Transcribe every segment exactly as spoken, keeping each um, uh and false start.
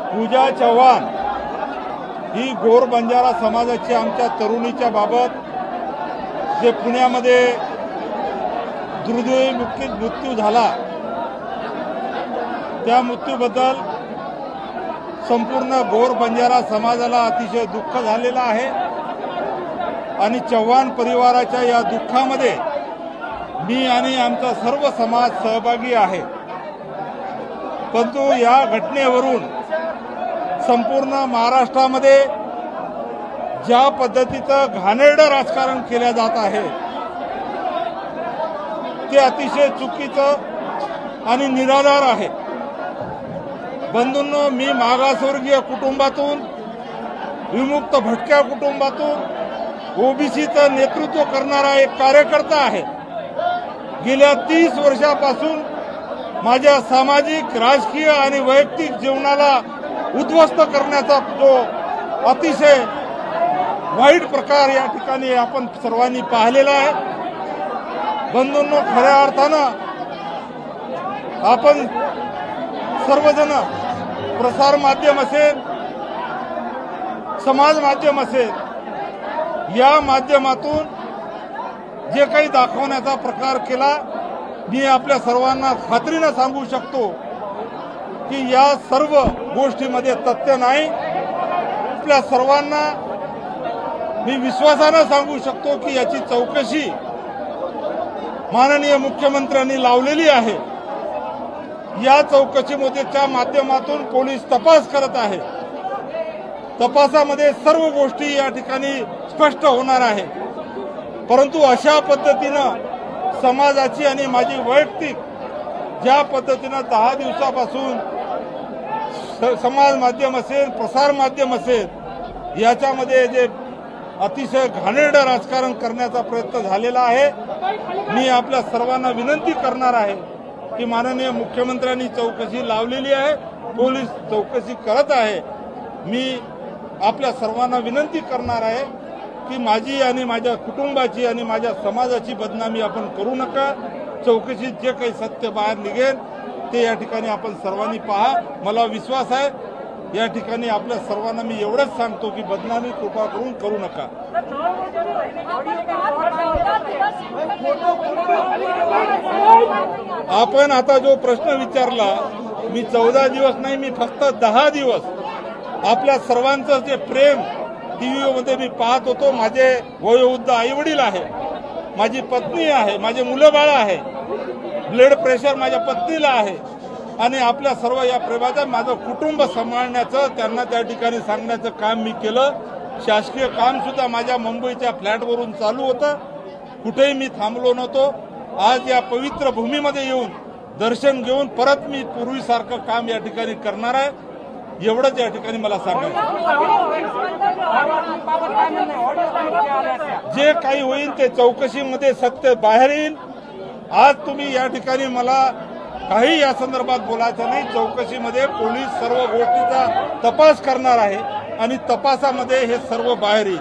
पूजा चव्हाण ही गोर बंजारा समाजाची आमच्या तरुणीच्या बाबत जे पुण्यामध्ये दुर्दैवी मृत्यू झाला त्या मृत्यूबद्दल संपूर्ण गोर बंजारा समाजाला अतिशय दुःख झालेलं आहे आणि चव्हाण परिवाराच्या या दुःखामध्ये मी आणि आमचा सर्व समाज सहभागी आहे। परंतु या घटनेवरून संपूर्ण महाराष्ट्रामध्ये ज्या पद्धतीचं घाणेरडं राजकारण केलं जात आहे ते अतिशय चुकीचं आणि निराधार आहे। बंधूंनो, मी मागासवर्गीय कुटुंबातून, विमुक्त भटक्या कुटुंबातून ओबीसीचं नेतृत्व करणारा एक कार्यकर्ता आहे। गेल्या तीस वर्षापासून माझ्या सामाजिक, राजकीय आणि वैयक्तिक जीवनाला उद्ध्वस्त करण्याचा जो अतिशय वाईट प्रकार या ठिकाणी आपण सर्वांनी पाहिलेला आहे। बंधूंनो, खऱ्या अर्थानं आपण सर्वजण प्रसार माध्यम असेल, समाज माध्यम असेल, या माध्यमातून जे काही दाखवण्याचा प्रकार केला, मी आपल्या सर्वांना खात्रीनं सांगू शकतो की या सर्व गोष्टीमध्ये तथ्य नाही। आपल्या सर्वांना मी विश्वासानं सांगू शकतो की याची चौकशी माननीय मुख्यमंत्र्यांनी लावलेली आहे। या चौकशीच्या माध्यमातून पोलीस तपास करत आहे। तपासामध्ये सर्व गोष्टी या ठिकाणी स्पष्ट होणार आहे। परंतु अशा पद्धतीनं समाजाची आणि माझी वैयक्तिक ज्या पद्धतीनं दहा दिवसापासून समाज माध्यम असेल, प्रसार माध्यम असेल, याच्यामध्ये जे अतिशय घाणेरडं राजकारण करण्याचा प्रयत्न झालेला आहे, मी आपल्या सर्वांना विनंती करणार आहे की माननीय मुख्यमंत्र्यांनी चौकशी लावलेली आहे, पोलीस चौकशी करत आहे। मी आपल्या सर्वांना विनंती करणार आहे की माझी आणि माझ्या कुटुंबाची आणि माझ्या समाजाची बदनामी आपण करू नका। चौकशीत जे काही सत्य बाहेर निघेल ते या ठिकाणी आपण सर्वांनी पहा। मला विश्वास आहे या ठिकाणी आपल्या सर्वांना मी एवढंच सांगतो की बदनामी कृपा करून करू नका। आपण आता जो प्रश्न विचारला, मी चौदा दिवस नाही, मी फक्त दहा दिवस आपल्या सर्वांचं जे प्रेम टीव्हीमध्ये मी पाहत होतो। माझे वयोवृद्ध आई वडील आहे, माझी पत्नी आहे, माझे मुलं बाळ आहे, ब्लड प्रेशर माझ्या पत्नीला आहे आणि आपल्या सर्व या प्रेमाचं माझं कुटुंब सांभाळण्याचं, त्यांना त्या ठिकाणी सांगण्याचं काम मी केलं। शासकीय काम सुद्धा माझ्या मुंबईच्या फ्लॅटवरून चालू होतं, कुठेही मी थांबलो नव्हतो। आज या पवित्र भूमीमध्ये येऊन दर्शन घेऊन परत मी पूर्वीसारखं काम या ठिकाणी करणार आहे, एवढंच या ठिकाणी मला सांगायचं। जे काही होईल ते चौकशीमध्ये सत्य बाहेर येईल। आज तुम्ही या ठिकाणी मला काही या संदर्भात बोलायचं नाही। चौकशीमध्ये पोलीस सर्व गोष्टीचा तपास करणार आहे आणि तपासामध्ये हे सर्व बाहेर येईल।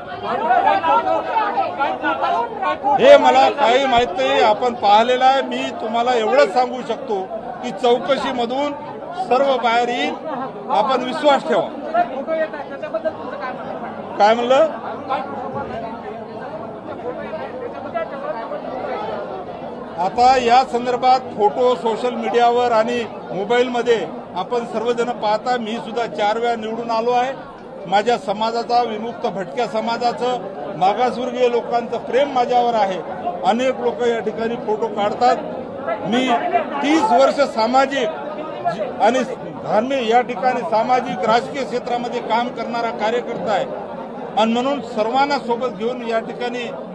हे मला काही माहित नाही, आपण पाहिलेलं आहे। मी तुम्हाला एवढंच सांगू शकतो की चौकशीमधून सर्व बाहेर येईल, आपण विश्वास ठेवा। काय म्हणलं? आता या संदर्भात फोटो सोशल मीडियावर आणि मोबाईलमध्ये आपण सर्वजण पाहता। मी सुद्धा चार वेळा निवडून आलो आहे। माझ्या समाजाचा, विमुक्त भटक्या समाजाचं, मागासवर्गीय लोकांचं प्रेम माझ्यावर आहे। अनेक लोक या ठिकाणी फोटो काढतात। मी तीस वर्ष सामाजिक आणि धार्मिक या ठिकाणी सामाजिक राजकीय क्षेत्रामध्ये काम करणारा कार्यकर्ता आहे आणि म्हणून सर्वांना सोबत घेऊन या ठिकाणी